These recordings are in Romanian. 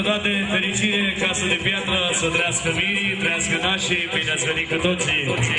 toate, fericire, casă de piatră, să trăiască mirii, trăiască nașii, bine ați venit cu toții!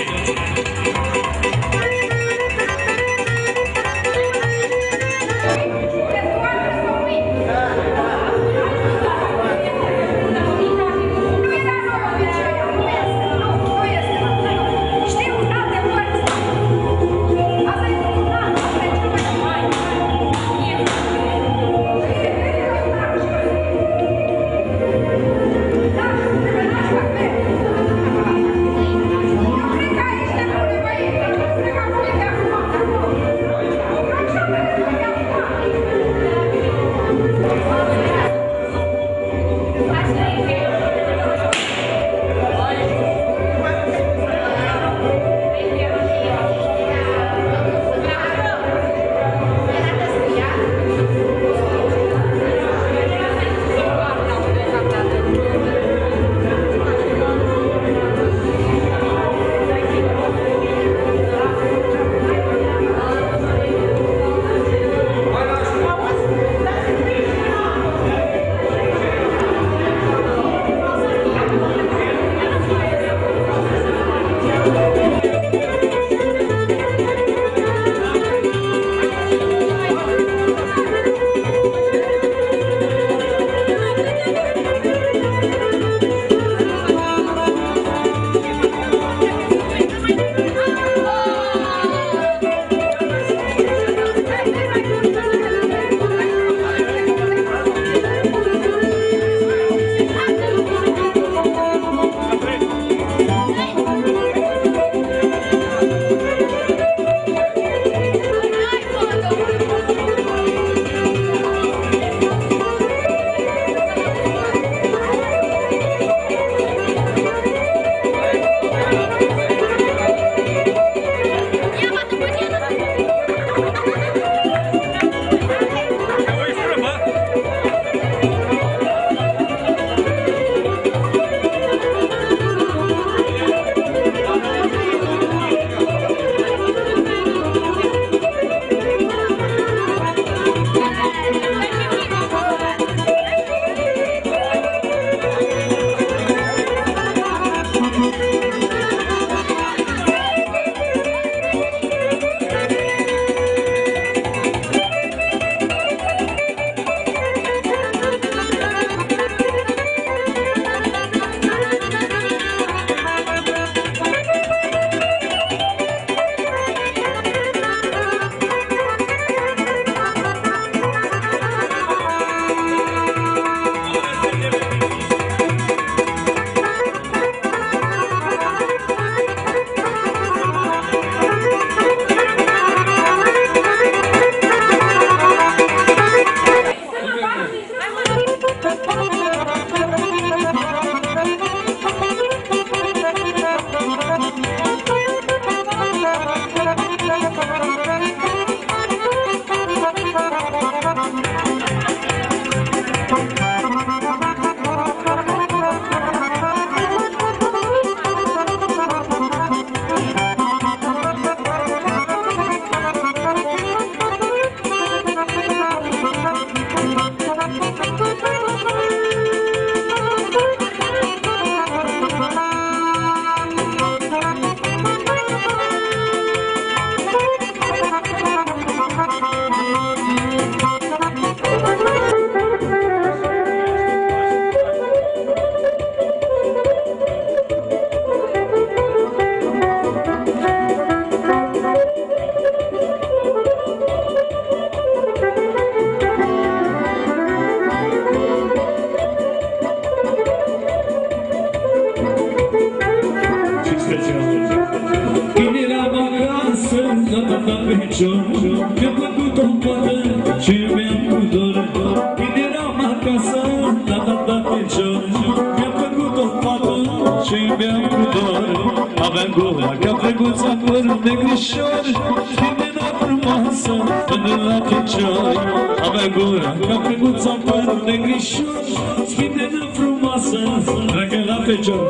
Mi-a plăcut o poară și mi-am cu dor. Când eram acasă, la tata pe cior. Mi-a plăcut o poară și mi-am cu dor. Aveam gura ca preguța, părul negrișor. Când era frumoasă, până la picior. Aveam gura ca preguța, părul negrișor. Când era frumoasă, dragă la picior.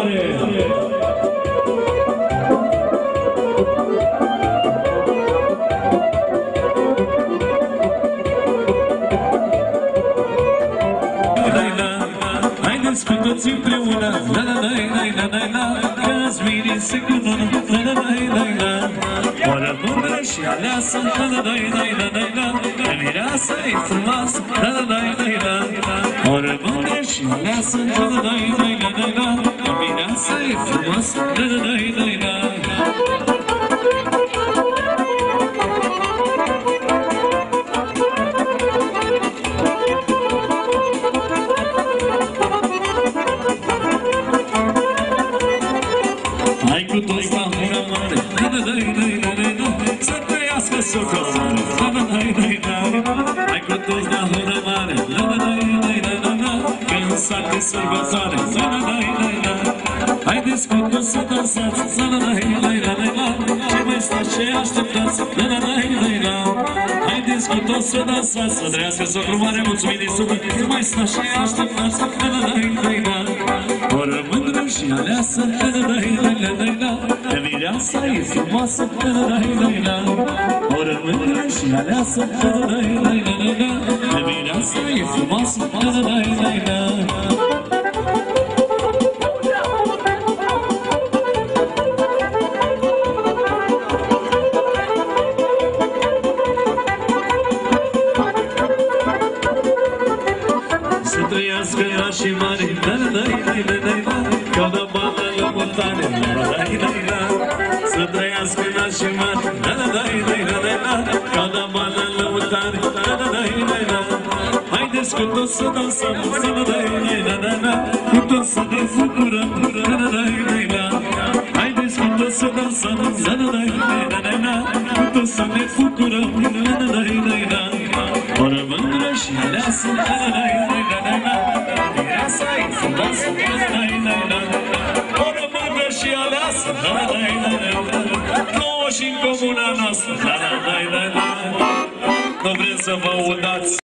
mare! Haideți cu toți împreună, la la la la la la la, că-ți vine să cunună, la la la la la. Oară mândră și aleasă, la la la la la la la, că mireasă e frumoasă, la la la la la la. Oară mândră și aleasă, la la la la la la la, că mireasă e frumoasă, la la la la la la. Hai cu toți la hura mare, să trăiască socola mare, hai cu toți la hura mare, când s-a sărbătoare, haideți cu toți să dansați, ce mai stați, ce așteptați, haideți cu toți să dansați, să trăiască socola mare, mulțumim din suflet, ce mai stați, ce așteptați, o rămândră și aleasă, mireasa e frumoasă, o rămândră și aleasă, mireasa e frumoasă, să trăiască nașii mari, ca de bani la montane, să trăiască nașii mari, ca de bani la montane, haideți cu toți să dansăm, cu toți să ne bucurăm, haideți cu toți să dansăm, cu toți să ne bucurăm, o rămândră și aleasă, mireasa e frumoasă, o rămândră și aleasă, nouă și în comuna noastră, nu vreți să vă udați.